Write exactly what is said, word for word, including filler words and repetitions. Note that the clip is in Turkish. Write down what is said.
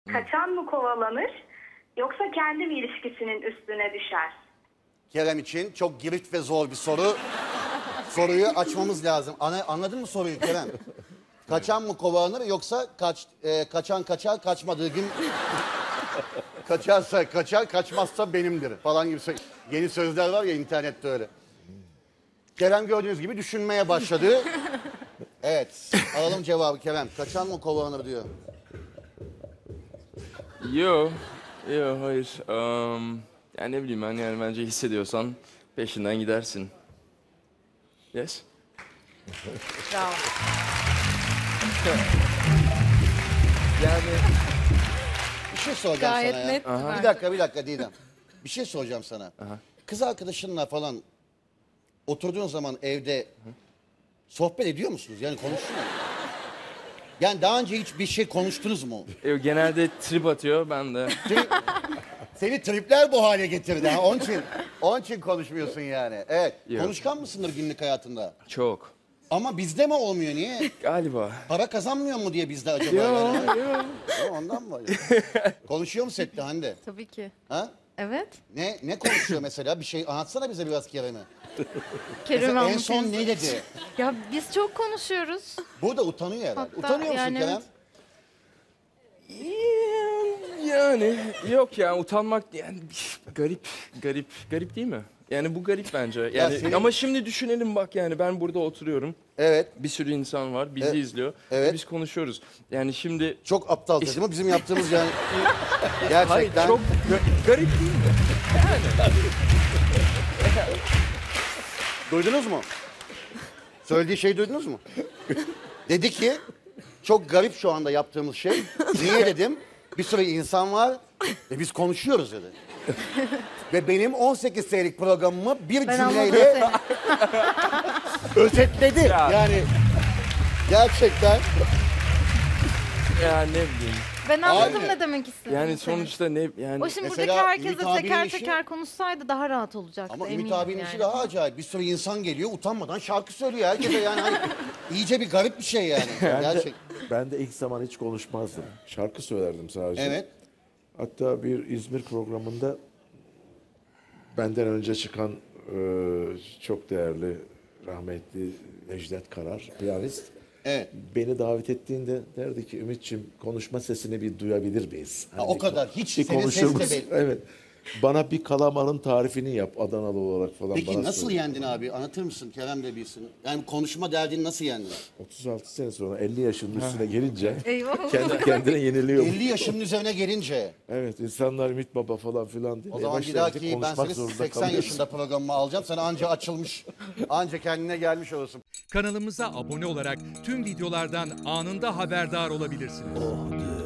kaçan mı kovalanır yoksa kendi mi ilişkisinin üstüne düşer? Kerem için çok girift ve zor bir soru. Soruyu açmamız lazım. Ana, anladın mı soruyu Kerem? Kaçan mı kovalanır yoksa kaç, e, kaçan kaçar kaçmadığı gün kaçarsa kaçar kaçmazsa benimdir falan gibi sö- yeni sözler var ya internette öyle. Kerem gördüğünüz gibi düşünmeye başladı. Evet alalım cevabı Kerem. Kaçan mı kovalanır diyor. Yo, yo hayır. Um, yani ne bileyim ben yani bence hissediyorsan peşinden gidersin. Yes? Bravo. Yani Bir şey soracağım Gayet sana ya. net. Bir bence. dakika bir dakika Didem. Bir şey soracağım sana. Aha. Kız arkadaşınla falan oturduğun zaman evde sohbet ediyor musunuz? Yani konuşuyor musunuz? Yani daha önce hiç bir şey konuştunuz mu? e, genelde trip atıyor ben de. Seni tripler bu hale getirdi ha. Onun için, onun için konuşmuyorsun yani. Evet. Yok. Konuşkan mısındır günlük hayatında? Çok. Ama bizde mi olmuyor? Niye? Galiba. Para kazanmıyor mu diye bizde acaba? Yo, Yani? yo. Ha, ondan mı? Konuşuyor mu sette Hande? Tabii ki. Ha? Evet. Ne ne konuşuyor mesela? Bir şey anlatsana bize biraz Kerem'i. Kerem Mesela en anlatıyor. son ne dedi? Ya biz çok konuşuyoruz. Burada utanıyor herhalde. Hatta Utanıyor musun yani Kerem? evet. Yani yok ya utanmak yani garip garip garip değil mi? Yani bu garip bence. Yani senin- ama şimdi düşünelim bak yani ben burada oturuyorum. Evet. Bir sürü insan var bizi Evet. izliyor. Evet. Ve biz konuşuyoruz. Yani şimdi Çok aptalca değil mi? Bizim yaptığımız yani. hayır Gerçekten. çok ga- garip değil mi? Duydunuz mu? Söylediği şeyi duydunuz mu? Dedi ki çok garip şu anda yaptığımız şey. Niye dedim? Bir sürü insan var ve biz konuşuyoruz dedi. Ve benim on sekiz senelik programımı bir Ben anladım cümleyle seni. özetledi. Ya. Yani gerçekten. Ya ne bileyim. Ben anladım Aynen. ne demek istediğini. Yani senin. sonuçta ne yani O şimdi Mesela buradaki herkese Ümit abinin teker işi- teker konuşsaydı daha rahat olacaktı Ama eminim Ümit abinin yani. işi daha acayip. Bir sürü insan geliyor utanmadan şarkı söylüyor herkese yani. Hani iyice bir garip bir şey yani. Ben de, Gerçek. ben de ilk zaman hiç konuşmazdım. Şarkı söylerdim sadece. Evet. Hatta bir İzmir programında benden önce çıkan e, çok değerli rahmetli Necdet Karar, piyanist, Evet. beni davet ettiğinde derdi ki Ümit'ciğim konuşma sesini bir duyabilir miyiz? Ha, o bir- kadar. Hiç bir senin konuşur ses de musun? belli. Evet. Bana bir kalamarın tarifini yap Adanalı olarak falan. Peki bana nasıl söyle. yendin abi? Anlatır mısın? Kerem de bilsin. Yani konuşma derdini nasıl yendin? otuz altı sene sonra elli yaşının üstüne gelince Eyvah. kendi kendine yeniliyor. elli yaşının üzerine gelince. Evet, insanlar Ümit Baba falan filan diye O zaman bir başlayınca dahaki ben konuşmak seni zorunda seksen kalıyorsun. yaşında programıma alacağım. Sen anca açılmış, anca kendine gelmiş olursun. Kanalımıza abone olarak tüm videolardan anında haberdar olabilirsiniz.